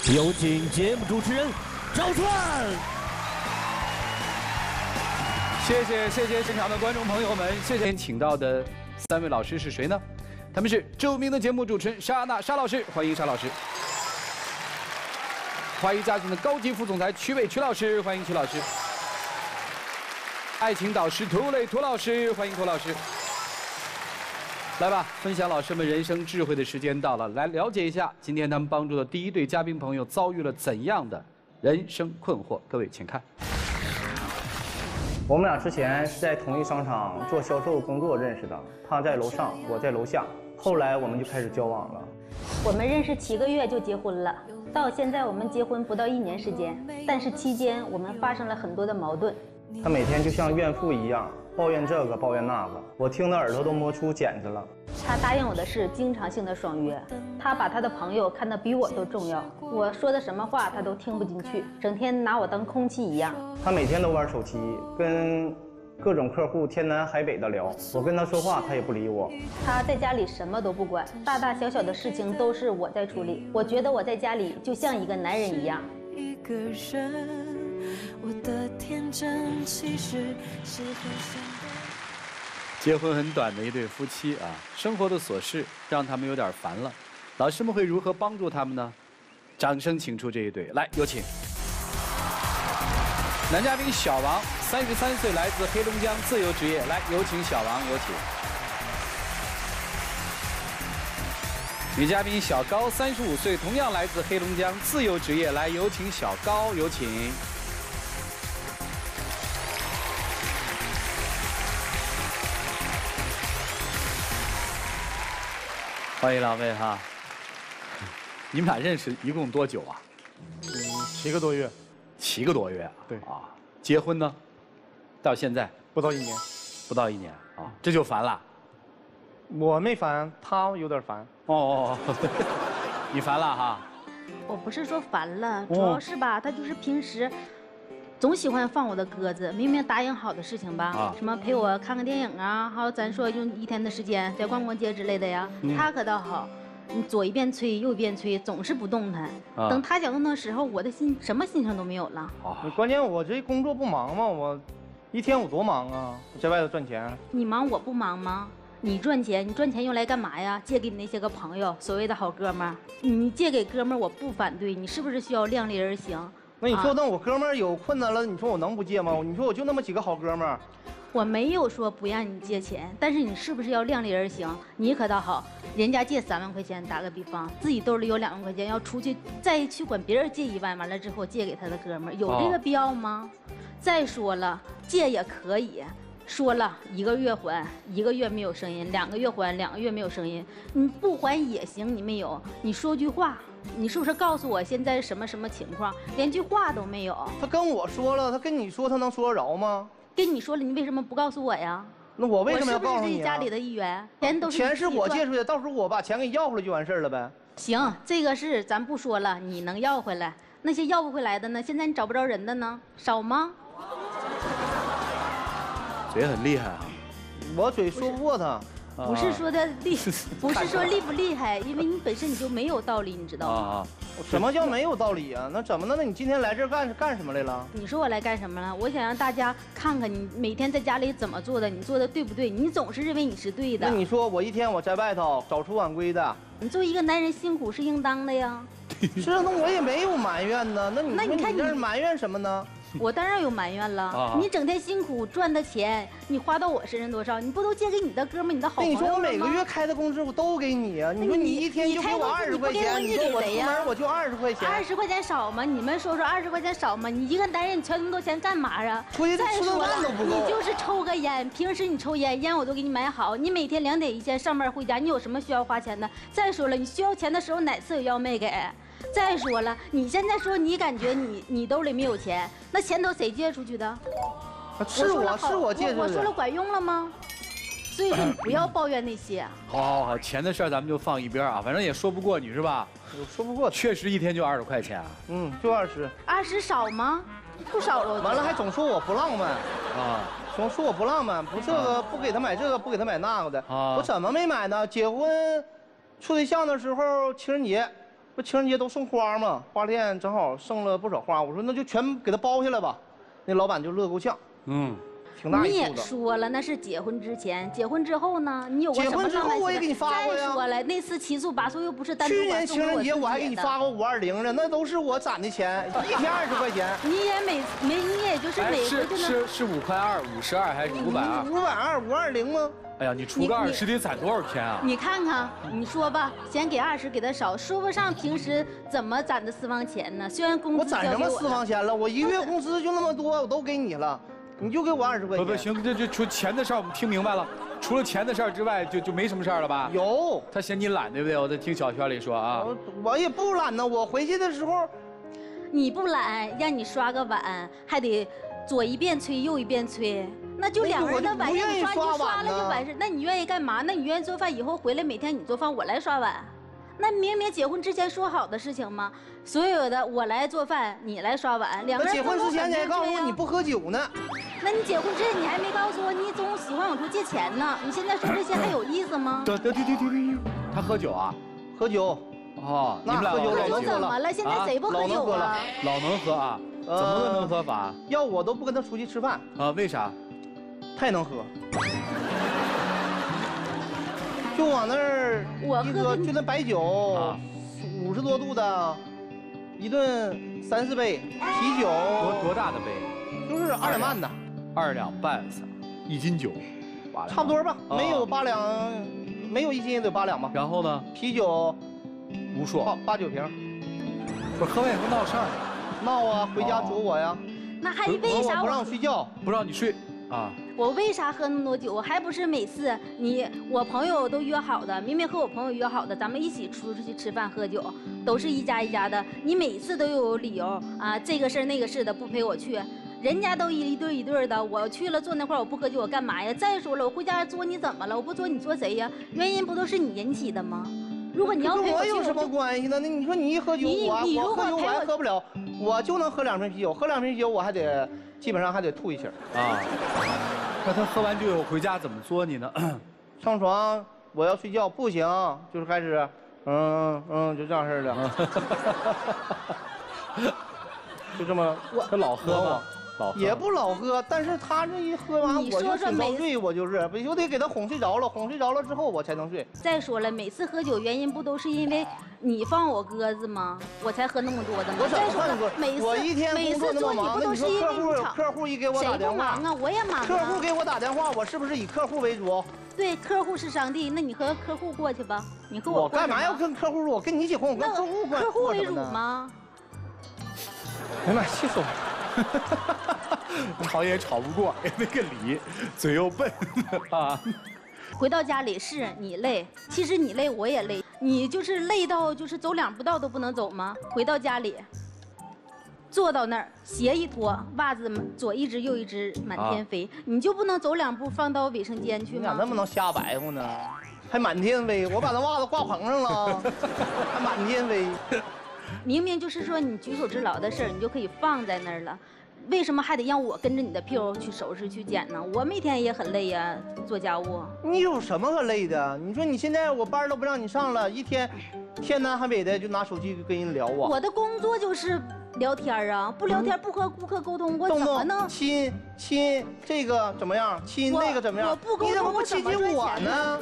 有请节目主持人赵川。 谢谢现场的观众朋友们，谢谢。请到的3位老师是谁呢？他们是著名的节目主持人沙娜沙老师，欢迎沙老师；华谊家庭的高级副总裁曲伟曲老师，欢迎曲老师；爱情导师涂磊涂老师，欢迎涂老师。来吧，分享老师们人生智慧的时间到了，来了解一下今天他们帮助的第一对嘉宾朋友遭遇了怎样的人生困惑。各位请看。 我们俩之前是在同一商场做销售工作认识的，他在楼上，我在楼下。后来我们就开始交往了。 我们认识7个月就结婚了，到现在我们结婚不到1年时间，但是期间我们发生了很多的矛盾。 他每天就像怨妇一样，抱怨这个抱怨那个，我听得耳朵都磨出茧子了。 他答应我的是经常性的爽约，他把他的朋友看得比我都重要，我说的什么话他都听不进去，整天拿我当空气一样。 他每天都玩手机，跟各种客户天南海北的聊，我跟他说话他也不理我。 他在家里什么都不管，大大小小的事情都是我在处理，我觉得我在家里就像一个男人一样。 一个人，我的天真其实是很想的。 结婚很短的一对夫妻啊，生活的琐事让他们有点烦了。老师们会如何帮助他们呢？掌声请出这一对，来有请。男嘉宾小王，33岁，来自黑龙江，自由职业。来有请小王，有请。女嘉宾小高，35岁，同样来自黑龙江，自由职业。来有请小高，有请。欢迎两位哈，你们俩认识一共多久啊 7个多月 ？7个多月啊？ 对啊，结婚呢？到现在不到1年， 不到1年啊，这就烦了？ 我没烦，他有点烦。 哦，你烦了哈？ 我不是说烦了，主要是吧，他就是平时总喜欢放我的鸽子，明明答应好的事情吧，什么陪我看个电影啊，还有咱说用1天的时间再逛逛街之类的呀，他可倒好，你左一遍催右一遍催，总是不动弹。等他想动的时候，我的什么心情都没有了。 关键我这工作不忙吗？我1天我多忙啊，我在外头赚钱。 你忙我不忙吗？你赚钱用来干嘛呀？借给你那些个朋友，所谓的好哥们儿，你借给哥们儿我不反对，你是不是需要量力而行？ 那你说，那我哥们儿有困难了，你说我能不借吗？你说我就那么几个好哥们儿。 我没有说不让你借钱，但是你是不是要量力而行？你可倒好，人家借3万块钱，打个比方，自己兜里有2万块钱，要出去再去管别人借1万，完了之后借给他的哥们儿，有这个必要吗？再说了，借也可以。说了1个月还1个月没有声音，2个月还2个月没有声音，你不还也行，你没有，你说句话，你是不是告诉我现在什么什么情况？连句话都没有。 他跟我说了，他跟你说，他能说得着吗？ 跟你说了，你为什么不告诉我呀？ 那我为什么要告诉你？ 我是不是这家里的一员？ 钱是我借出去的，到时候我把钱给你要回来就完事儿了呗。 行，这个事咱不说了，你能要回来。那些要不回来的呢？现在你找不着人的呢，少吗？ 嘴很厉害啊。 我嘴说不过他， 不是说他厉，不是说厉不厉害，因为你本身你就没有道理，你知道吗？ 什么叫没有道理啊？那怎么了？那你今天来这儿干什么来了？ 你说我来干什么了？我想让大家看看你每天在家里怎么做的，你做的对不对？你总是认为你是对的。 那你说我1天我在外头早出晚归的， 你作为一个男人辛苦是应当的呀。 是啊，那我也没有埋怨呢。那你看你这埋怨什么呢？ 我当然有埋怨了，你整天辛苦赚的钱，你花到我身上多少？你不都借给你的哥们、你的好朋友吗？ 你说我每个月开的工资我都给你啊！你说你1天就给我20块钱，你说我出门我就20块钱 ，20块钱少吗？你们说20块钱少吗？你一个男人，你存那么多钱干嘛呀？ 出去吃顿饭都不够。 你就是抽个烟，平时你抽烟我都给你买好，你每天2点1线上班回家，你有什么需要花钱的？再说了，你需要钱的时候哪次有要没给？再说了，你现在说你感觉你兜里没有钱，那钱都谁借出去的？ 是我借出去的。 我说了管用了吗？所以说你不要抱怨那些。 好，钱的事儿咱们就放一边啊，反正也说不过你是吧？ 我说不过， 确实1天就20块钱。 就20。 20少吗？不少了。 完了还总说我不浪漫啊，总说我不浪漫，不这个不给他买这个，不给他买那个的。我怎么没买呢？结婚处对象的时候，情人节不情人节都送花吗？花店正好剩了不少花，我说那就全给他包下来吧。那老板就乐够呛，挺大你也一数的。 说了，那是结婚之前，结婚之后呢？你有过什么结婚之后我也给你发过呀。 再说了，那次7速8速又不是单独去年情人节我还给你发过。 过520呢，那都是我攒的钱，一天20块钱。 你也就是每回就能是5块2、52还是520？ 520吗？ 哎呀，你出个20得攒多少天啊？ 你看看，你说吧，嫌给20给他少，说不上平时怎么攒的私房钱呢？虽然工资我攒什么私房钱了？我1个月工资就那么多，我都给你了，你就给我20块钱。 不行，这除钱的事儿我们听明白了，除了钱的事儿之外，就没什么事儿了吧？ 有。 他嫌你懒，对不对？我在听小圈里说啊。 我也不懒呢，我回去的时候， 你不懒，让你刷个碗还得左一遍催右一遍催。那就2个人的碗，让你刷你就刷了就完事。那你愿意干嘛？那你愿意做饭，以后回来每天你做饭，我来刷碗。那明明结婚之前说好的事情吗？所有的我来做饭，你来刷碗，2个人。 结婚之前你还告诉我你不喝酒呢。 那你结婚之前你还没告诉我，你总喜欢往出借钱呢。你现在说这些还有意思吗？ 对，他喝酒啊？ 喝酒。 哦，你们俩喝酒老能喝怎么了？现在谁不喝酒啊？ 老能喝啊？怎么个能喝法？ 要我都不跟他出去吃饭啊？为啥？ 太能喝，就往那儿一喝，就那白酒，50多度的，一顿3、4杯，啤酒多大的杯？ 就是2两半的 ，2两半，1斤酒， 差不多吧，没有8两，没有1斤也得8两吧。 然后呢？ 啤酒无数 ，8、9瓶。 不是喝完以后闹事儿， 闹啊，回家啄我呀。 那还为啥不让我睡觉？ 不让你睡啊？ 我为啥喝那么多酒？还不是每次我朋友都约好的，明明和我朋友约好的，咱们一起出去吃饭喝酒，都是一家一家的。你每次都有理由啊，这个事儿那个事的不陪我去，人家都一对一对的，我去了坐那块儿我不喝酒我干嘛呀？再说了，我回家作你怎么了？我不作你作谁呀？原因不都是你引起的吗？如果你要陪我去， 有什么关系呢？那你说你一喝酒，我喝酒我还喝不了，我就能喝2瓶啤酒，喝2瓶啤酒我还得基本上还得吐1气啊。那他喝完酒回家怎么作你呢？ 上床我要睡觉不行，就是开始就这样式的，就这么他老喝吗？ 也不老喝，但是他这一喝完我就睡着睡，我就是必须得给他哄睡着了，哄睡着了之后我才能睡。 再说了，每次喝酒原因不都是因为你放我鸽子吗？我才喝那么多的吗？ 我怎么放你鸽？我一天工作那么忙，那你说客户一给我打电话， 谁不忙啊？我也忙啊。 客户给我打电话，我是不是以客户为主？ 对，客户是上帝，那你和客户过去吧，你和我干嘛要跟客户说？我跟你结婚，我跟客户过。 客户为主吗？ 哎呀妈，气死我！ 吵也吵不过，那个理，嘴又笨啊。 回到家里是你累，其实你累我也累，你就是累到就是走2步道都不能走吗？回到家里，坐到那儿，鞋一脱，袜子左一只右一只满天飞，你就不能走2步放到卫生间去吗？ 你咋那么能瞎白活呢？还满天飞，我把那袜子挂棚上了，还满天飞。 明明就是说你举手之劳的事儿，你就可以放在那儿了，为什么还得让我跟着你的屁股去收拾去捡呢？我每天也很累呀，做家务。 你有什么可累的？你说你现在我班都不让你上了，一天天南海北的就拿手机跟人聊啊。 我的工作就是聊天啊，不聊天不和顾客沟通，我怎么能亲这个怎么样？亲那个怎么样？ 我不沟通， 你怎么不亲我呢？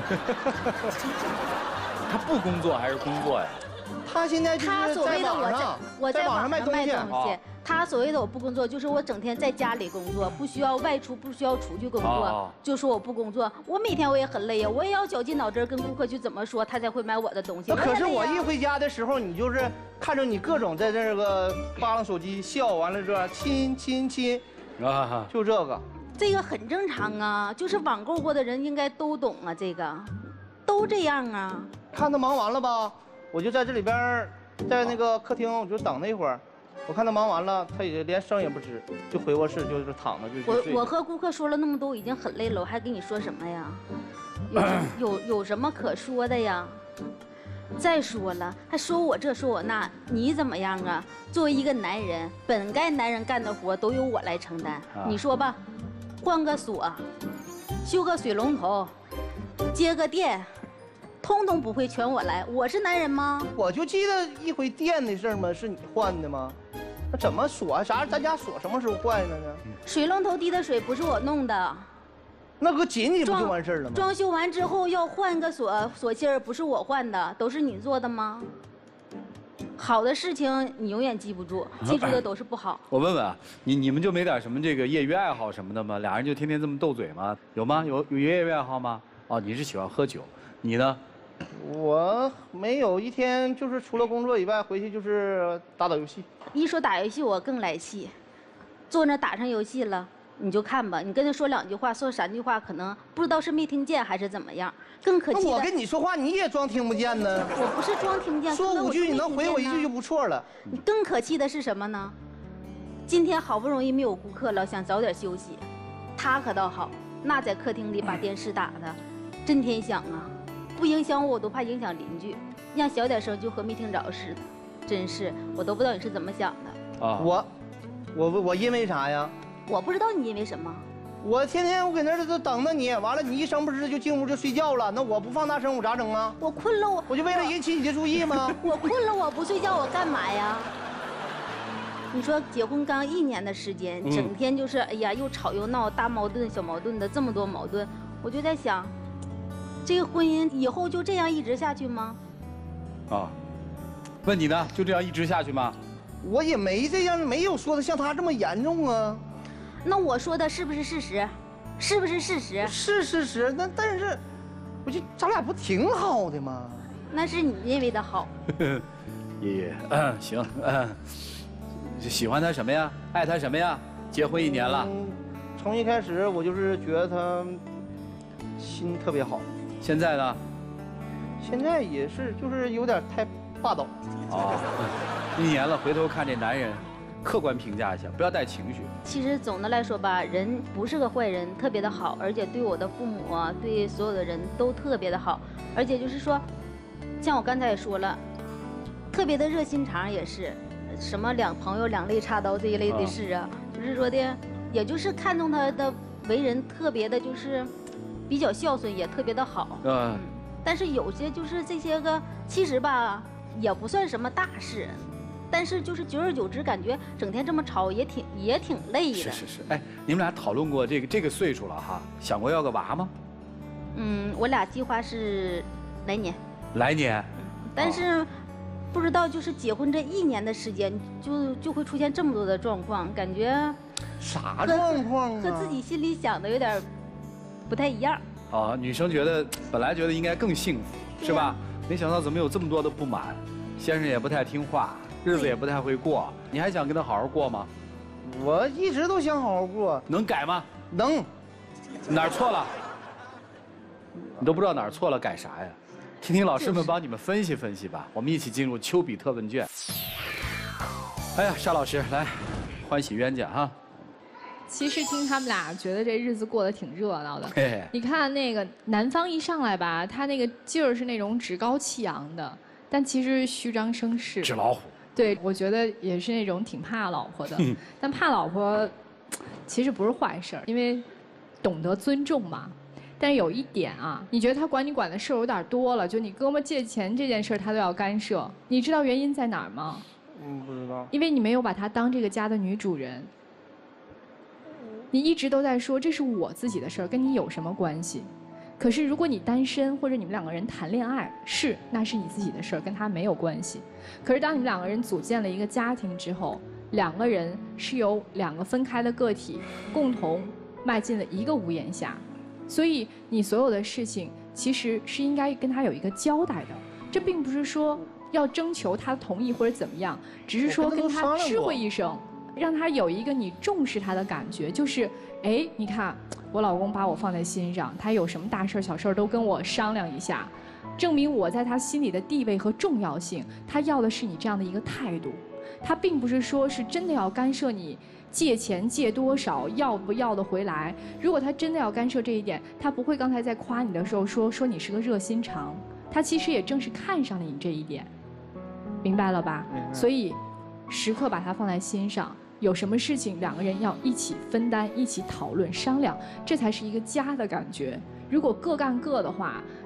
他不工作还是工作呀？ 他现在就是在网上卖东西。 他所谓的我不工作，就是我整天在家里工作，不需要外出，不需要出去工作，就说我不工作。我每天我也很累呀，我也要绞尽脑汁跟顾客去怎么说，他才会买我的东西。 可是我一回家的时候，你就是看着你各种在这个扒拉手机笑，完了之后亲，啊，就这个。 这个很正常啊，就是网购过的人应该都懂啊，这个都这样啊。 看他忙完了吧，我就在这里边，在那个客厅，我就等那一会儿。我看他忙完了，他也连声也不吱，就回卧室就是躺着就睡。 我和顾客说了那么多，已经很累了，我还跟你说什么呀？有什么可说的呀？再说了，还说我这说我那，你怎么样啊？作为一个男人，本该男人干的活都由我来承担。你说吧，换个锁，修个水龙头，接个电， 通通不会，全我来。我是男人吗？ 我就记得一回电的事儿嘛，是你换的吗？那怎么锁啊？啥？咱家锁什么时候坏了呢？ 水龙头滴的水不是我弄的， 那个紧紧不就完事儿了吗？ 装修完之后要换个锁芯儿，不是我换的，都是你做的吗？好的事情你永远记不住，记住的都是不好。 我问问啊，你们就没点什么这个业余爱好什么的吗？俩人就天天这么斗嘴吗？有吗？有业余爱好吗？哦，你是喜欢喝酒，你呢？ 我没有，一天就是除了工作以外，回去就是打游戏。 一说打游戏我更来气，坐那打上游戏了，你就看吧，你跟他说2句话，说3句话，可能不知道是没听见还是怎么样。更可气的， 那我跟你说话，你也装听不见呢？ 我不是装听见， 说5句你能回我1句就不。 不错了。 你更可气的是什么呢？今天好不容易没有顾客了，想早点休息，他可倒好，那在客厅里把电视打的震天响啊，不影响我都怕影响邻居，让小点声就和没听着似的，真是我都不知道你是怎么想的。 啊， 我因为啥呀？ 我不知道你因为什么。 我天天我搁那儿都等着你，完了你一声不吱就进屋就睡觉了，那我不放大声我咋整啊？ 我困了， 我就为了引起你的注意吗？ 我困了，我不睡觉，我干嘛呀？你说结婚刚1年的时间，整天就是哎呀，又吵又闹，大矛盾小矛盾的，这么多矛盾，我就在想，这个婚姻以后就这样一直下去吗？ 啊，问你呢，就这样一直下去吗？ 我也没这样，没有说的像他这么严重啊。 那我说的是不是事实？是不是事实？ 是事实，但是，我就咱俩不挺好的吗？ 那是你认为的好。 爷爷，行，喜欢他什么呀？爱他什么呀？结婚1年了， 从一开始我就是觉得他心特别好， 现在呢？ 现在也是，就是有点太霸道。 哦，1年了，回头看这男人，客观评价一下，不要带情绪。 其实总的来说吧，人不是个坏人，特别的好，而且对我的父母啊，对所有的人都特别的好，而且就是说，像我刚才也说了，特别的热心肠也是，什么2朋友2肋插刀这一类的事啊，就是说的，也就是看中他的为人特别的，就是比较孝顺，也特别的好。但是有些就是这些个，其实吧也不算什么大事。但是就是久而久之，感觉整天这么吵也挺累的。 是。哎，你们俩讨论过这个岁数了哈，想过要个娃吗？ 我俩计划是来年。 来年。 但是不知道就是结婚这1年的时间，就会出现这么多的状况，感觉啥状况啊？ 和自己心里想的有点不太一样。 啊，女生本来觉得应该更幸福，是吧？没想到怎么有这么多的不满，先生也不太听话。日子也不太会过，你还想跟他好好过吗？ 我一直都想好好过， 能改吗？ 能。 哪儿错了？你都不知道哪儿错了，改啥呀？听听老师们帮你们分析分析吧。我们一起进入丘比特问卷。哎呀，沙老师来，欢喜冤家哈。 其实听他们俩觉得这日子过得挺热闹的。 嘿嘿， 你看那个男方一上来吧，他那个劲儿是那种趾高气扬的，但其实虚张声势。 纸老虎。 对，我觉得也是那种挺怕老婆的，但怕老婆其实不是坏事儿，因为懂得尊重嘛。但是有一点啊，你觉得他管你管的事儿有点多了，就你哥们借钱这件事儿他都要干涉，你知道原因在哪儿吗？ 不知道。 因为你没有把她当这个家的女主人，你一直都在说这是我自己的事儿，跟你有什么关系？可是如果你单身或者你们2个人谈恋爱，那是你自己的事儿，跟他没有关系。可是当你们2个人组建了一个家庭之后，2个人是由2个分开的个体共同迈进了一个屋檐下，所以你所有的事情其实是应该跟他有一个交代的。这并不是说要征求他的同意或者怎么样，只是说跟他知会一声，让他有一个你重视他的感觉，就是哎，你看我老公把我放在心上，他有什么大事小事都跟我商量一下，证明我在他心里的地位和重要性。他要的是你这样的一个态度，他并不是说是真的要干涉你借钱借多少，要不要得回来。如果他真的要干涉这一点，他不会刚才在夸你的时候说你是个热心肠，他其实也正是看上了你这一点，明白了吧？所以时刻把他放在心上。有什么事情2个人要一起分担，一起讨论商量，这才是一个家的感觉。如果各干各的话，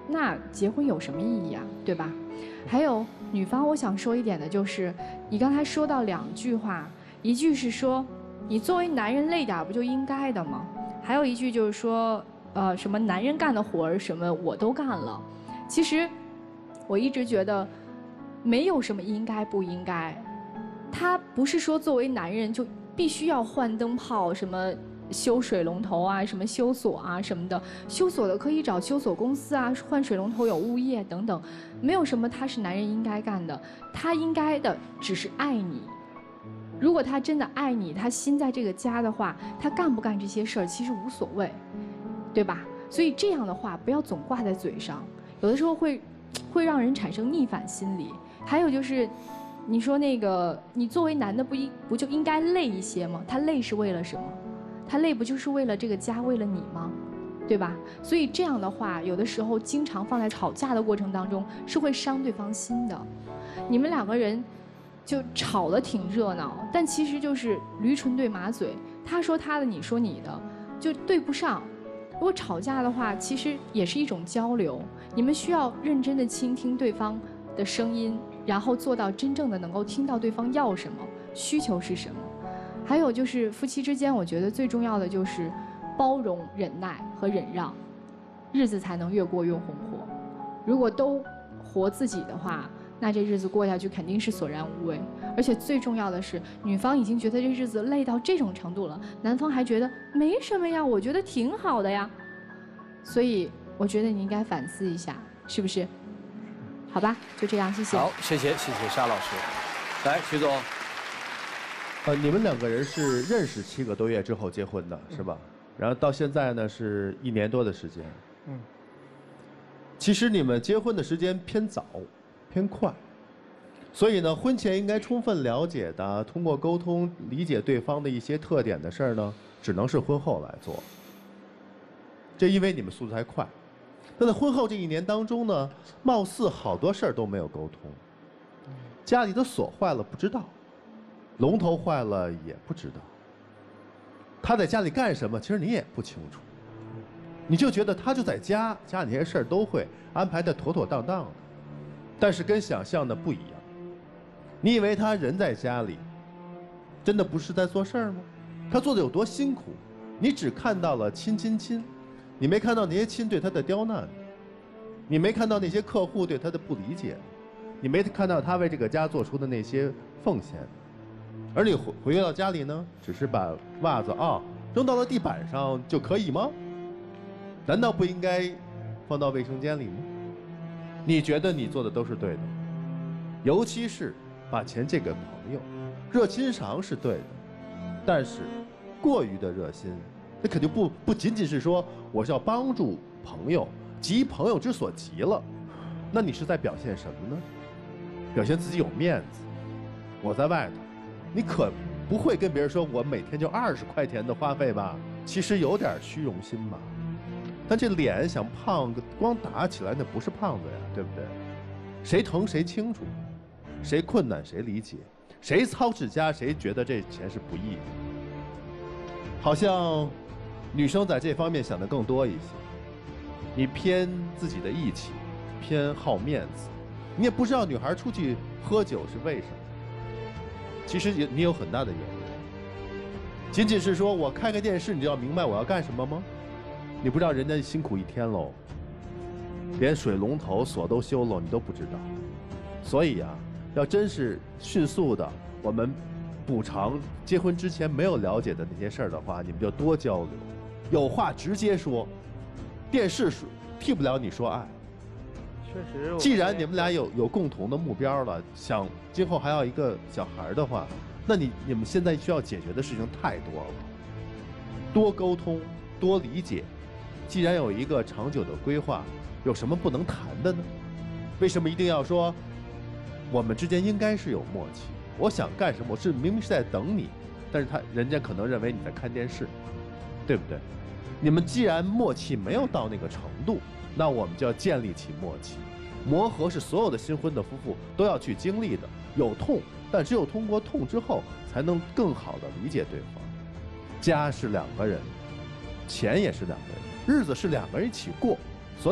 那结婚有什么意义啊？对吧？还有女方，我想说一点的就是，你刚才说到2句话，一句是说你作为男人累点不就应该的吗？还有一句就是说，什么男人干的活儿什么我都干了。其实我一直觉得没有什么应该不应该，他不是说作为男人就必须要换灯泡什么。修水龙头啊，什么修锁啊什么的，修锁的可以找修锁公司啊，换水龙头有物业等等，没有什么他是男人应该干的，他应该的只是爱你。如果他真的爱你，他心在这个家的话，他干不干这些事儿其实无所谓，对吧？所以这样的话不要总挂在嘴上，有的时候会让人产生逆反心理。还有就是，你说那个你作为男的不就应该累一些吗？他累是为了什么？他累不就是为了这个家，为了你吗？对吧？所以这样的话，有的时候经常放在吵架的过程当中，是会伤对方心的。你们2个人就吵得挺热闹，但其实就是驴唇对马嘴，他说他的，你说你的，就对不上。如果吵架的话，其实也是一种交流，你们需要认真的倾听对方的声音，然后做到真正的能够听到对方要什么，需求是什么。还有就是夫妻之间，我觉得最重要的就是包容、忍耐和忍让，日子才能越过越红火。如果都活自己的话，那这日子过下去肯定是索然无味。而且最重要的是，女方已经觉得这日子累到这种程度了，男方还觉得没什么呀，我觉得挺好的呀。所以我觉得你应该反思一下，是不是？好吧，就这样，谢谢。 好，谢谢沙老师。来，徐总。 你们2个人是认识7个多月之后结婚的，是吧？然后到现在呢是1年多的时间。其实你们结婚的时间偏早，偏快，所以呢，婚前应该充分了解的，通过沟通理解对方的一些特点的事儿呢，只能是婚后来做。这因为你们速度还快。那在婚后这1年当中呢，貌似好多事儿都没有沟通。家里的锁坏了不知道。龙头坏了也不知道，他在家里干什么，其实你也不清楚，你就觉得他就在家里那些事儿都会安排得妥妥当当的，但是跟想象的不一样。你以为他人在家里，真的不是在做事儿吗？他做的有多辛苦，你只看到了亲，你没看到那些亲对他的刁难，你没看到那些客户对他的不理解，你没看到他为这个家做出的那些奉献。而你回到家里呢，只是把袜子扔到了地板上就可以吗？难道不应该放到卫生间里吗？你觉得你做的都是对的，尤其是把钱借给朋友，热心肠是对的，但是过于的热心，那肯定不仅仅是说我是要帮助朋友，急朋友之所急了，那你是在表现什么呢？表现自己有面子，我在外头。你可不会跟别人说我每天就20块钱的花费吧？其实有点虚荣心吧。但这脸想胖，光打起来那不是胖子呀，对不对？谁疼谁清楚，谁困难谁理解，谁操持家谁觉得这钱是不易的。好像女生在这方面想的更多一些，你偏自己的义气，偏好面子，你也不知道女孩出去喝酒是为什么。其实你有很大的原因，仅仅是说我开个电视，你就要明白我要干什么吗？你不知道人家辛苦1天喽，连水龙头锁都修了，你都不知道。所以啊，要真是迅速的，我们补偿结婚之前没有了解的那些事儿的话，你们就多交流，有话直接说。电视替不了你说爱。 确实， 既然你们俩有共同的目标了，想今后还要一个小孩的话，那你们现在需要解决的事情太多了。多沟通，多理解。既然有一个长久的规划，有什么不能谈的呢？为什么一定要说我们之间应该是有默契？我想干什么，我明明是在等你，但是人家可能认为你在看电视，对不对？你们既然默契没有到那个程度，那我们就要建立起默契。磨合是所有的新婚的夫妇都要去经历的，有痛，但只有通过痛之后，才能更好的理解对方。家是2个人，钱也是2个人，日子是2个人一起过，所以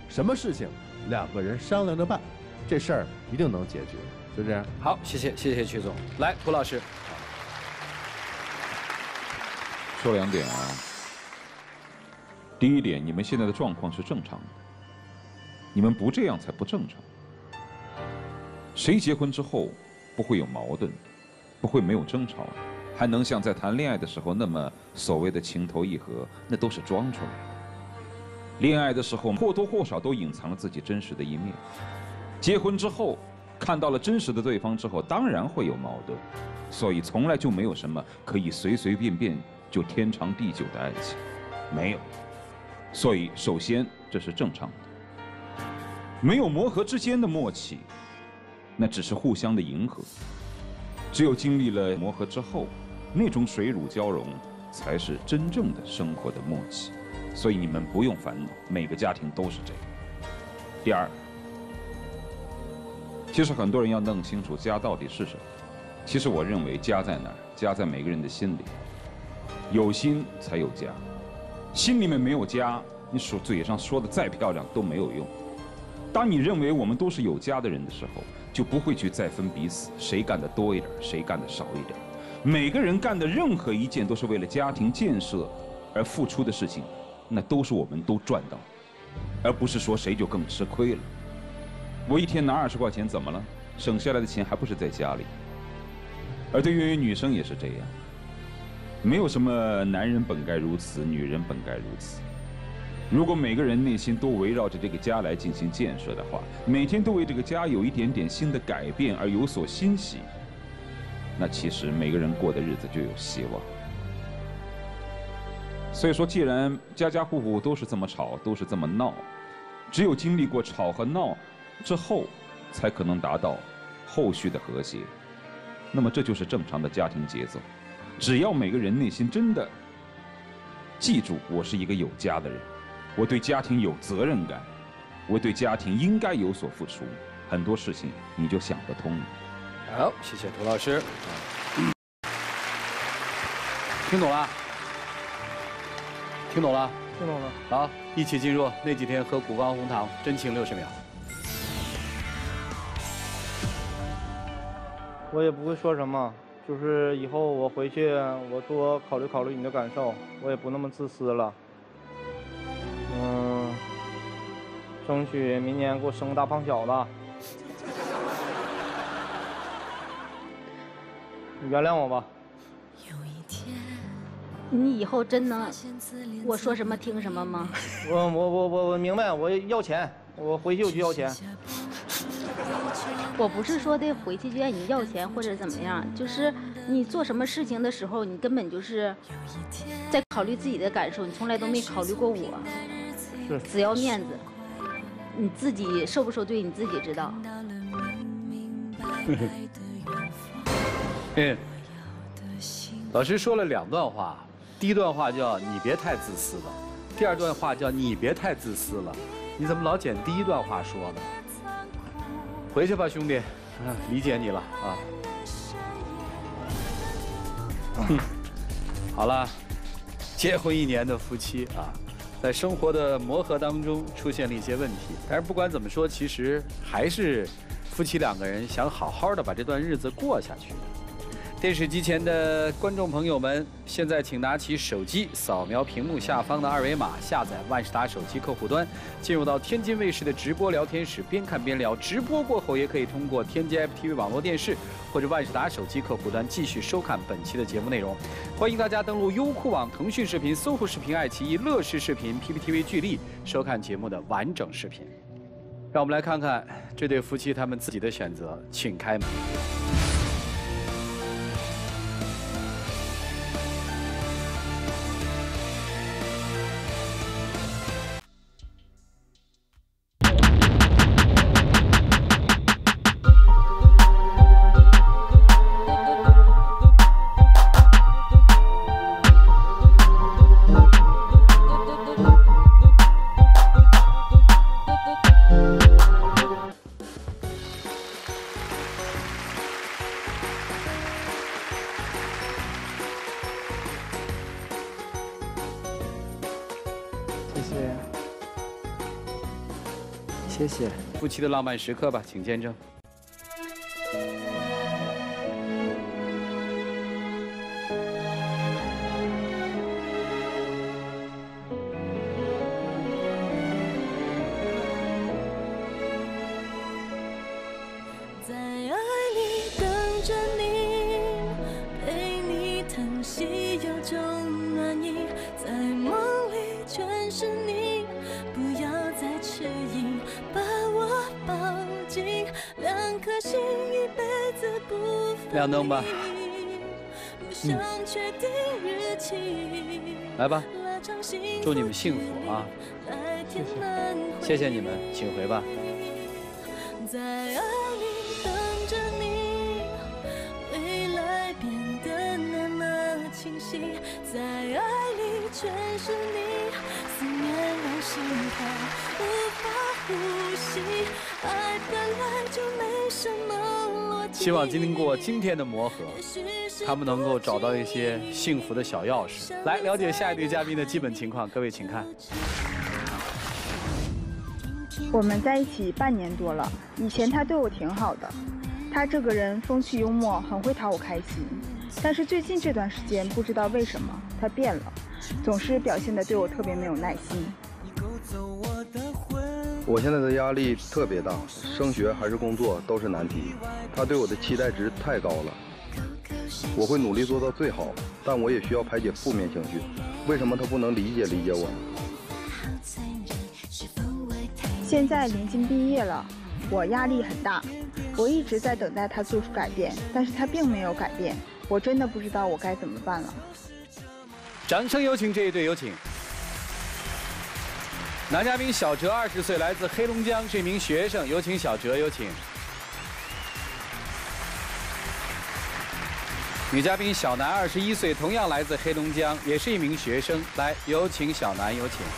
什么事情两个人商量着办，这事儿一定能解决，就这样。 好，谢谢曲总。来，涂老师， 说2点啊。第一点，你们现在的状况是正常的，你们不这样才不正常。谁结婚之后不会有矛盾，不会没有争吵，还能像在谈恋爱的时候那么所谓的情投意合，那都是装出来的。恋爱的时候或多或少都隐藏了自己真实的一面，结婚之后看到了真实的对方之后，当然会有矛盾，所以从来就没有什么可以随随便便就天长地久的爱情，没有。所以首先这是正常的，没有磨合之间的默契，那只是互相的迎合。只有经历了磨合之后，那种水乳交融才是真正的生活的默契。所以你们不用烦恼，每个家庭都是这样。第二，其实很多人要弄清楚家到底是什么。其实我认为家在哪儿？家在每个人的心里。有心才有家，心里面没有家，你嘴上说的再漂亮都没有用。当你认为我们都是有家的人的时候，就不会去再分彼此，谁干的多一点，谁干的少一点。每个人干的任何一件都是为了家庭建设而付出的事情，那都是我们都赚到，而不是说谁就更吃亏了。我一天拿20块钱怎么了？省下来的钱还不是在家里。而对于女生也是这样，没有什么男人本该如此，女人本该如此。如果每个人内心都围绕着这个家来进行建设的话，每天都为这个家有一点点新的改变而有所欣喜，那其实每个人过的日子就有希望。所以说，既然家家户户都是这么吵，都是这么闹，只有经历过吵和闹之后，才可能达到后续的和谐。那么这就是正常的家庭节奏。只要每个人内心真的记住，我是一个有家的人，我对家庭有责任感，我对家庭应该有所付出，很多事情你就想得通了。 好，谢谢涂老师。听懂了？听懂了？ 听懂了。 好，一起进入那几天喝古方红糖，真情60秒。 我也不会说什么，就是以后我回去，我多考虑考虑你的感受，我也不那么自私了。争取明年给我生个大胖小子。你原谅我吧。 你以后真能我说什么听什么吗？ 我明白，我要钱，我回去我就要钱。 我不是说的回去就让你要钱或者怎么样，就是你做什么事情的时候，你根本就是在考虑自己的感受，你从来都没考虑过我。 是， 只要面子，你自己受不受罪你自己知道。 老师说了2段话，第一段话叫你别太自私了，第二段话叫你别太自私了。你怎么老捡第一段话说呢？回去吧，兄弟，理解你了啊。好了，结婚1年的夫妻啊，在生活的磨合当中出现了一些问题，但是不管怎么说，其实还是夫妻2个人想好好的把这段日子过下去。电视机前的观众朋友们，现在请拿起手机，扫描屏幕下方的2维码，下载万事达手机客户端，进入到天津卫视的直播聊天室，边看边聊。直播过后，也可以通过天津 FTV 网络电视或者万事达手机客户端继续收看本期的节目内容。欢迎大家登录优酷网、腾讯视频、搜狐视频、爱奇艺、乐视视频、PPTV 巨力收看节目的完整视频。让我们来看看这对夫妻他们自己的选择，请开门。 谢谢。夫妻的浪漫时刻吧，请见证。 在爱里等着你，陪你疼惜有种暖意，在梦里全是你，不要再迟疑，把我抱紧，两颗心一辈子不分离。 亮灯吧。 不想确定日期。 来吧，祝你们幸福啊！谢谢你们，请回吧。 在爱里等着你，未来变得那么清晰，在爱里全是你，思念让心跳无法呼吸，爱本来就没什么逻辑。 希望经过今天的磨合，他们能够找到一些幸福的小钥匙。来了解下一对嘉宾的基本情况，各位请看。 我们在一起半年多了，以前他对我挺好的，他这个人风趣幽默，很会讨我开心。但是最近这段时间，不知道为什么他变了，总是表现得对我特别没有耐心。 我现在的压力特别大，升学还是工作都是难题，他对我的期待值太高了。我会努力做到最好，但我也需要排解负面情绪。为什么他不能理解我呢？ 现在临近毕业了，我压力很大，我一直在等待他做出改变，但是他并没有改变，我真的不知道我该怎么办了。 掌声有请这一对，有请。男嘉宾小哲，20岁，来自黑龙江，是一名学生，有请小哲，有请。女嘉宾小南，21岁，同样来自黑龙江，也是一名学生，来，有请小南，有请。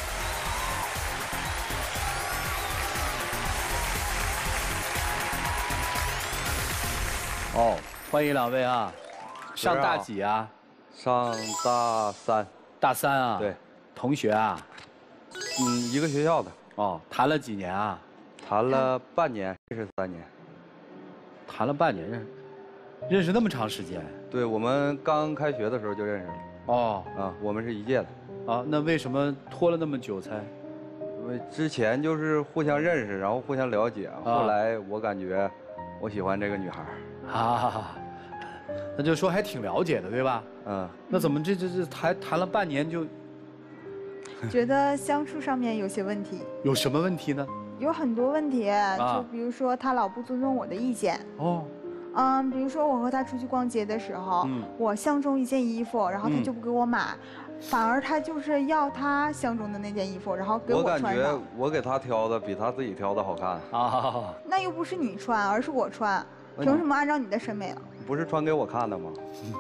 哦，欢迎两位啊！上大几啊？ 上大3。 大3啊？ 对。 同学啊？ 一个学校的。 哦，谈了几年啊？ 谈了半年，认识3年。 谈了半年，认识那么长时间？ 对，我们刚开学的时候就认识了。 哦。 啊，我们是一届的。 啊，那为什么拖了那么久才？ 因为之前就是互相认识，然后互相了解，后来我感觉我喜欢这个女孩。 啊，那就说还挺了解的，对吧？ 嗯。 那怎么这谈了半年就？ 觉得相处上面有些问题。 有什么问题呢？ 有很多问题，就比如说他老不尊重我的意见。 哦。 比如说我和他出去逛街的时候，我相中一件衣服，然后他就不给我买，反而他就是要他相中的那件衣服，然后给我穿上。 我感觉我给他挑的比他自己挑的好看。 啊。 那又不是你穿，而是我穿，凭什么按照你的审美了？ 不是穿给我看的吗？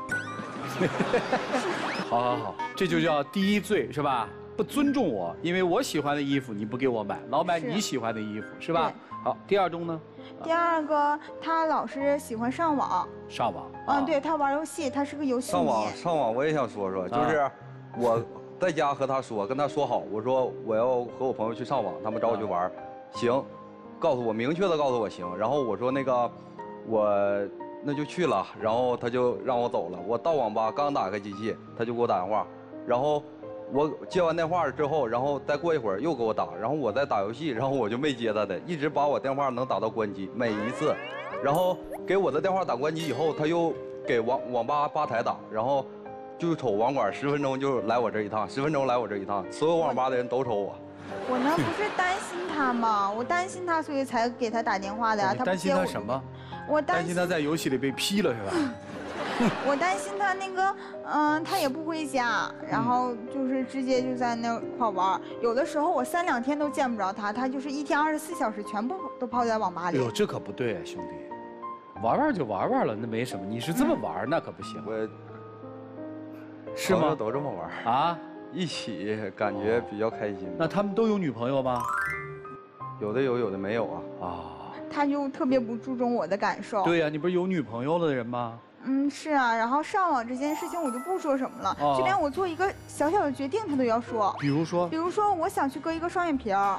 好，这就叫第一罪是吧？不尊重我，因为我喜欢的衣服你不给我买，老买你喜欢的衣服是吧？好，第二种呢？ 第二个，他老是喜欢上网。 上网？ 对，他玩游戏，他是个游戏迷。 上网，我也想说说，就是我在家和他说，跟他说好，我说我要和我朋友去上网，他们找我去玩，行，告诉我明确的告诉我行，然后我说那个我那就去了，然后他就让我走了。我到网吧刚打开机器，他就给我打电话，然后我接完电话之后，然后再过一会儿又给我打，然后我在打游戏，然后我就没接他的，一直把我电话能打到关机，每一次，然后给我的电话打关机以后，他又给网吧吧台打，然后就瞅网管10分钟就来我这一趟，10分钟来我这一趟，所有网吧的人都瞅我。 我呢不是担心他吗？我担心他，所以才给他打电话的呀。他担心他什么？ 我担心他在游戏里被劈了是吧？ 我担心他那个，他也不回家，然后就是直接就在那块玩。有的时候我3、2天都见不着他，他就是1天24小时全部都泡在网吧里。 哎呦，这可不对，兄弟，玩玩就玩玩了，那没什么。你是这么玩，那可不行。 我是吗？ 都这么玩啊？ 一起感觉比较开心。 那他们都有女朋友吗？ 有的有，有的没有啊。 他就特别不注重我的感受。 对呀，你不是有女朋友的人吗？ 是啊，然后上网这件事情我就不说什么了，就连我做一个小小的决定他都要说。 比如说？ 比如说我想去割一个双眼皮儿，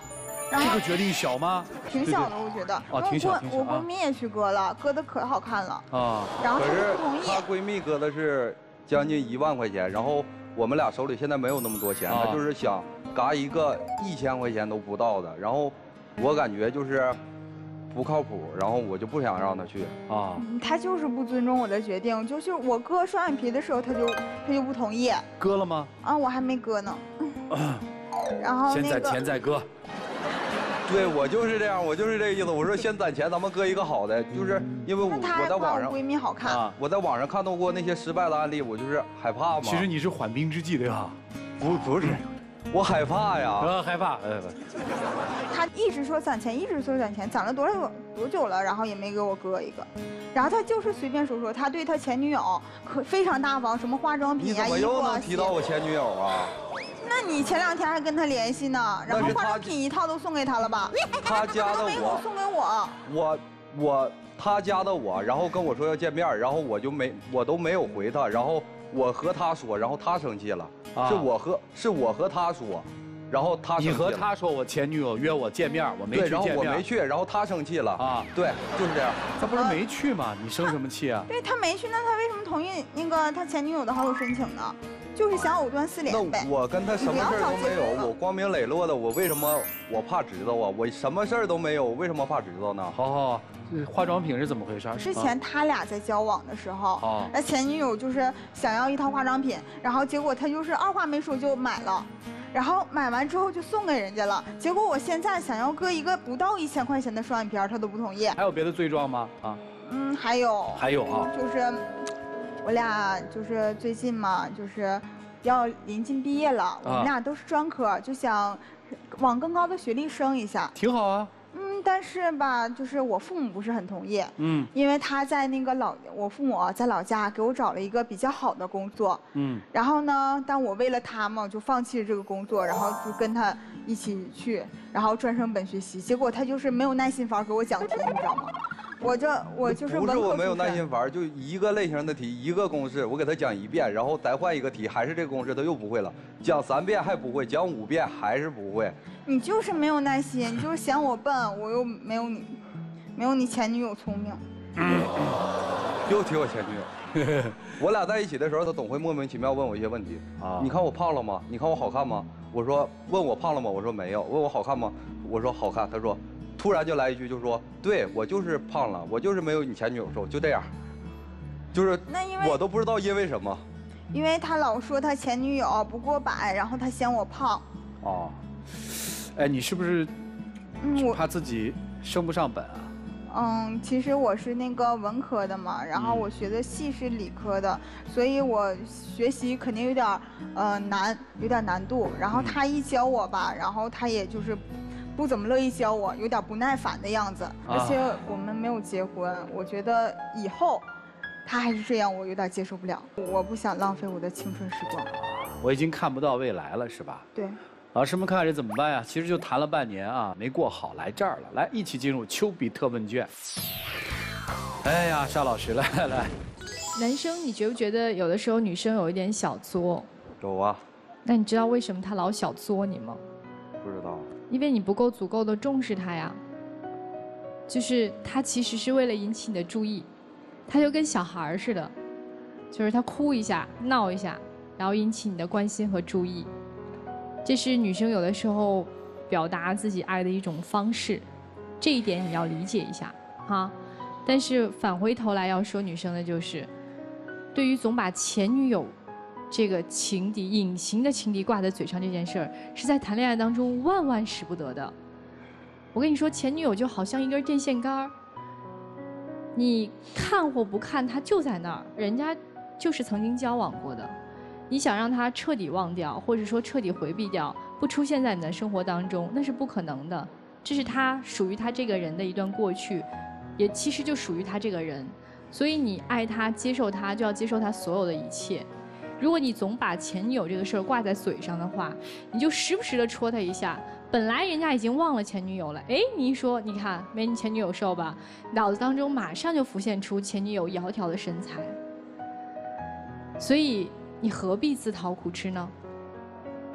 然后这个决定小吗？ 挺小的，我觉得。 哦，挺小，挺小我闺蜜也去割了，割的可好看了。 啊。 然后她可是不同意。 她闺蜜割的是将近1万块钱，然后我们俩手里现在没有那么多钱，她就是想嘎一个1000块钱都不到的，然后我感觉就是不靠谱，然后我就不想让她去啊。 她就是不尊重我的决定，就是我割双眼皮的时候，她就不同意。 割了吗？ 啊，我还没割呢。然后先攒钱再割。 对，我就是这样，我就是这个意思。我说先攒钱，咱们割一个好的，就是因为我在网上， 闺蜜好看， 我在网上看到过那些失败的案例，我就是害怕嘛。 其实你是缓兵之计对吧？ 不是，我害怕呀。 害怕。 她一直说攒钱，一直说攒钱，攒了多久了，然后也没给我割一个。然后她就是随便说，她对她前女友非常大方，什么化妆品啊、衣服啊。 你怎么又能提到我前女友啊？ 那你前2天还跟他联系呢，然后化妆品一套都送给他了吧？ 他家的我送给我。 他家的我，然后跟我说要见面，然后我都没有回他，然后我和他说，然后他生气了，是我和他说，然后他你和他说我前女友约我见面，我没去见面， 然后我没去，然后他生气了啊，对，就是这样。 他不是没去吗？你生什么气啊？ 对他没去，那他为什么同意那个他前女友的好友申请呢？就是想藕断丝连呗。 那我跟他什么事都没有，我光明磊落的，我为什么我怕知道啊？我什么事儿都没有，我为什么怕知道呢？ 好，化妆品是怎么回事？ 之前他俩在交往的时候，那前女友就是想要一套化妆品，然后结果他就是二话没说就买了，然后买完之后就送给人家了。结果我现在想要割一个不到1000块钱的双眼皮，他都不同意。 还有别的罪状吗？ 还有啊， 就是我俩就是最近嘛，就是要临近毕业了，我们俩都是专科，就想往更高的学历升一下。 挺好啊。 但是吧，就是我父母不是很同意。因为他在那个我父母在老家给我找了一个比较好的工作。然后呢，但我为了他嘛，我就放弃了这个工作，然后就跟他一起去，然后专升本学习。结果他就是没有耐心法给我讲题，你知道吗？我就是不是我没有耐心法，就一个类型的题，一个公式，我给他讲1遍，然后再换一个题，还是这个公式，他又不会了。讲3遍还不会，讲5遍还是不会。 你就是没有耐心，你就是嫌我笨，我又没有你前女友聪明。 又提我前女友，我俩在一起的时候，他总会莫名其妙问我一些问题啊。你看我胖了吗？你看我好看吗？我说问我胖了吗？我说没有。问我好看吗？我说好看。他说。突然就来一句，就说对我就是胖了，我就是没有你前女友瘦，就这样，就是我都不知道因为什么。 因为他老说他前女友不过百，然后他嫌我胖。 哎，你是不是怕自己升不上本啊？ 其实我是那个文科的嘛，然后我学的系是理科的，所以我学习肯定有点难度。然后他一教我吧，然后他也就是。不怎么乐意教我，有点不耐烦的样子，而且我们没有结婚，我觉得以后他还是这样，我有点接受不了。我不想浪费我的青春时光。 我已经看不到未来了，是吧？ 对。 老师们看这怎么办呀？其实就谈了半年啊，没过好，来这儿了。来，一起进入丘比特问卷。哎呀，沙老师，来。 男生，你觉不觉得有的时候女生有一点小作？ 有啊。 那你知道为什么她老小作你吗？ 不知道。 因为你不够足够的重视他呀，就是他其实是为了引起你的注意，他就跟小孩似的，就是他哭一下、闹一下，然后引起你的关心和注意，这是女生有的时候表达自己爱的一种方式，这一点你要理解一下哈。但是返回头来要说女生的就是，对于总把前女友这个情敌、隐形的情敌挂在嘴上这件事儿，是在谈恋爱当中万万使不得的。我跟你说，前女友就好像一根电线杆儿，你看或不看，她就在那儿，人家就是曾经交往过的。你想让她彻底忘掉，或者说彻底回避掉，不出现在你的生活当中，那是不可能的。这是她属于她这个人的一段过去，也其实就属于她这个人。所以你爱她、接受她，就要接受她所有的一切。如果你总把前女友这个事儿挂在嘴上的话，你就时不时的戳她一下。本来人家已经忘了前女友了，哎，你一说，你看没你前女友瘦吧，脑子当中马上就浮现出前女友窈窕的身材。所以你何必自讨苦吃呢？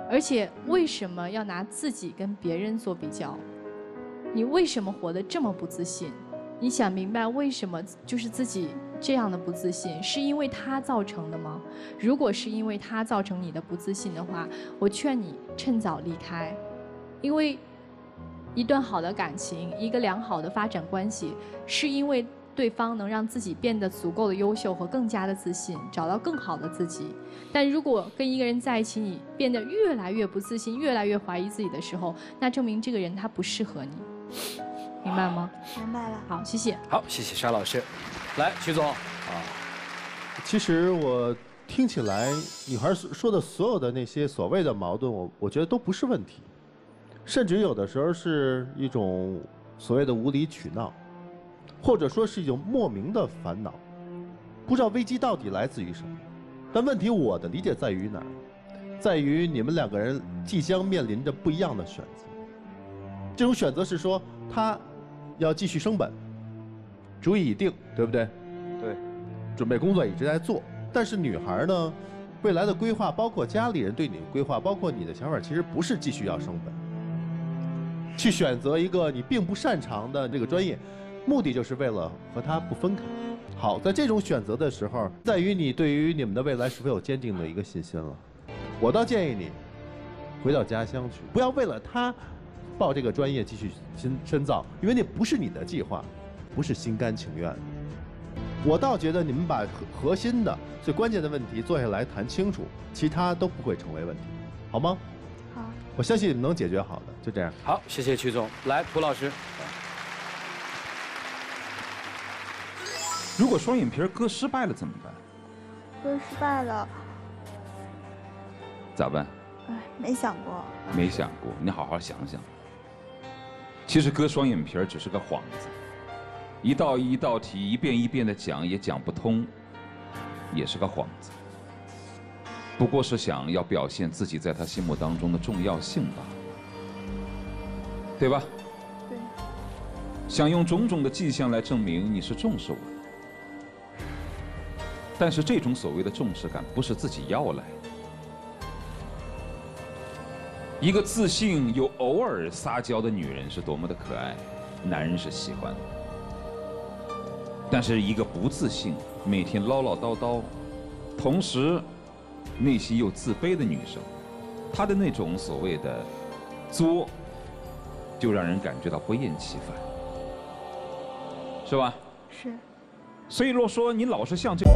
而且为什么要拿自己跟别人做比较？你为什么活得这么不自信？你想明白为什么就是自己这样的不自信，是因为他造成的吗？如果是因为他造成你的不自信的话，我劝你趁早离开，因为一段好的感情，一个良好的发展关系，是因为对方能让自己变得足够的优秀和更加的自信，找到更好的自己。但如果跟一个人在一起，你变得越来越不自信，越来越怀疑自己的时候，那证明这个人他不适合你，明白吗？ 明白了。 好，谢谢。 好，谢谢沙老师。来，曲总啊， 其实我听起来，女孩说的所有的那些所谓的矛盾，我觉得都不是问题，甚至有的时候是一种所谓的无理取闹，或者说是一种莫名的烦恼，不知道危机到底来自于什么。但问题我的理解在于哪儿？在于你们两个人即将面临着不一样的选择。这种选择是说，他要继续升本，主意已定，对不对？ 对。 准备工作一直在做，但是女孩呢，未来的规划，包括家里人对你的规划，包括你的想法，其实不是继续要升本，去选择一个你并不擅长的这个专业，目的就是为了和他不分开。好，在这种选择的时候，在于你对于你们的未来是否有坚定的一个信心了。我倒建议你回到家乡去，不要为了他报这个专业继续深造，因为那不是你的计划，不是心甘情愿的。我倒觉得你们把核心的、最关键的问题坐下来谈清楚，其他都不会成为问题，好吗？ 好。 我相信你们能解决好的，就这样。 好，谢谢曲总。来，涂老师。 如果双眼皮割失败了怎么办？ 割失败了， 咋办？ 哎，没想过。 没想过，你好好想想。其实割双眼皮只是个幌子，一道一道题，一遍一遍的讲也讲不通，也是个幌子。不过是想要表现自己在他心目当中的重要性吧，对吧？ 对。 想用种种的迹象来证明你是重视我的。但是这种所谓的重视感不是自己要来的。一个自信又偶尔撒娇的女人是多么的可爱，男人是喜欢的。但是一个不自信、每天唠唠叨叨，同时内心又自卑的女生，她的那种所谓的作，就让人感觉到不厌其烦，是吧？ 是。 所以若说你老是像这。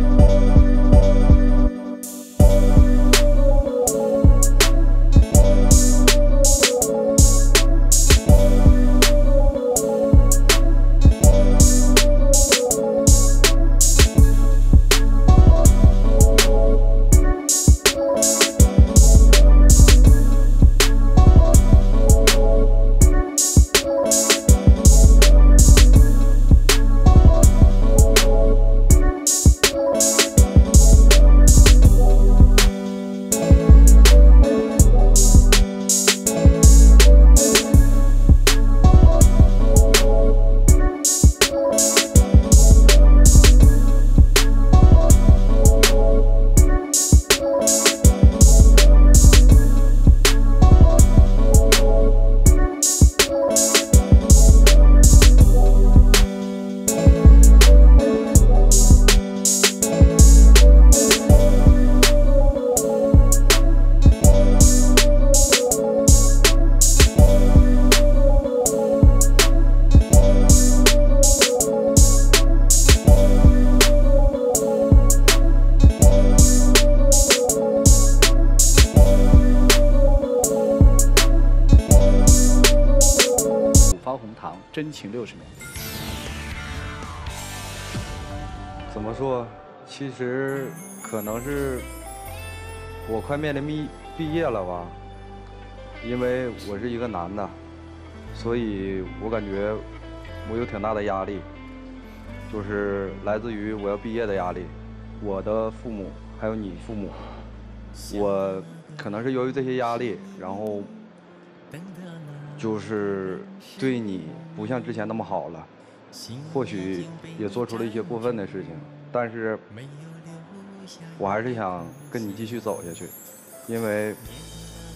真情60秒。 怎么说？其实可能是我快面临毕业了吧，因为我是一个男的，所以我感觉我有挺大的压力，就是来自于我要毕业的压力。我的父母还有你父母，我可能是由于这些压力，然后就是对你不像之前那么好了，或许也做出了一些过分的事情，但是我还是想跟你继续走下去，因为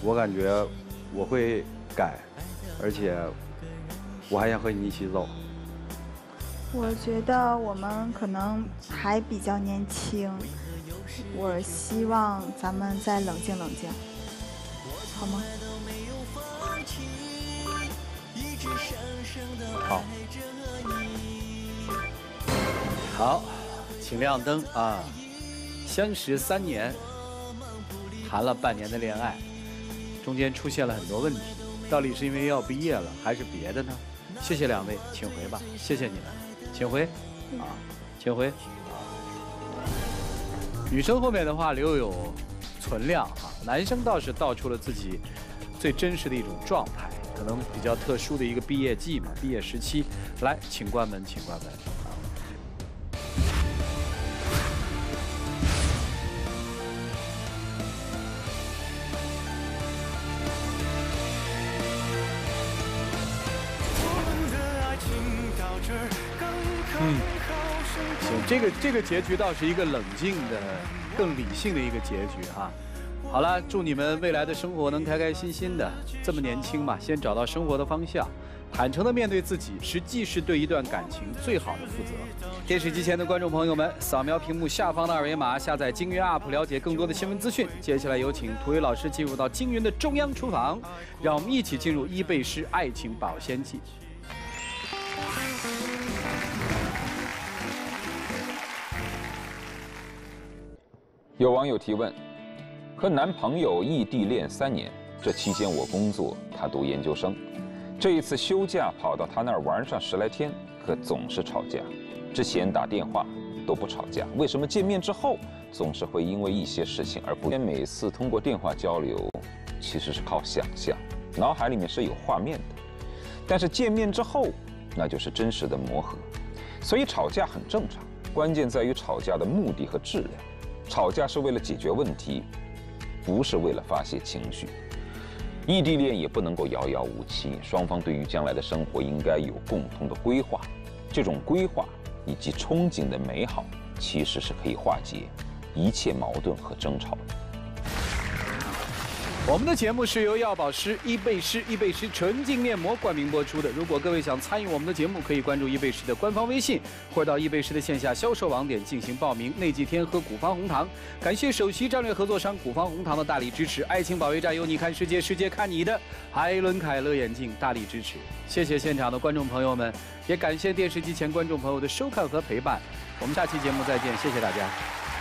我感觉我会改，而且我还想和你一起走。 我觉得我们可能还比较年轻，我希望咱们再冷静冷静，好吗？ 好。好，请亮灯啊！相识3年，谈了半年的恋爱，中间出现了很多问题，到底是因为要毕业了，还是别的呢？谢谢2位，请回吧，谢谢你们，请回，啊，请回。女生后面的话留有存量啊，男生倒是道出了自己最真实的一种状态，可能比较特殊的一个毕业季嘛，毕业时期。来，请关门，请关门。行，这个结局倒是一个冷静的、更理性的一个结局哈。好了，祝你们未来的生活能开开心心的。这么年轻嘛，先找到生活的方向，坦诚的面对自己，实际是对一段感情最好的负责。电视机前的观众朋友们，扫描屏幕下方的2维码，下载京云 App， 了解更多的新闻资讯。接下来有请涂伟老师进入到京云的中央厨房，让我们一起进入伊贝诗爱情保鲜剂。 有网友提问：和男朋友异地恋3年，这期间我工作，他读研究生。这一次休假跑到他那儿玩上10来天，可总是吵架。之前打电话都不吵架，为什么见面之后总是会因为一些事情而不？每次通过电话交流，其实是靠想象，脑海里面是有画面的。但是见面之后，那就是真实的磨合。所以吵架很正常，关键在于吵架的目的和质量。吵架是为了解决问题，不是为了发泄情绪。异地恋也不能够遥遥无期，双方对于将来的生活应该有共同的规划。这种规划以及憧憬的美好，其实是可以化解一切矛盾和争吵的。 我们的节目是由药宝诗伊贝诗纯净面膜冠名播出的。如果各位想参与我们的节目，可以关注伊贝诗的官方微信，或者到伊贝诗的线下销售网点进行报名。那几天喝古方红糖，感谢首席战略合作商古方红糖的大力支持。爱情保卫战由你看世界，世界看你的。海伦凯勒眼镜大力支持。谢谢现场的观众朋友们，也感谢电视机前观众朋友的收看和陪伴。我们下期节目再见，谢谢大家。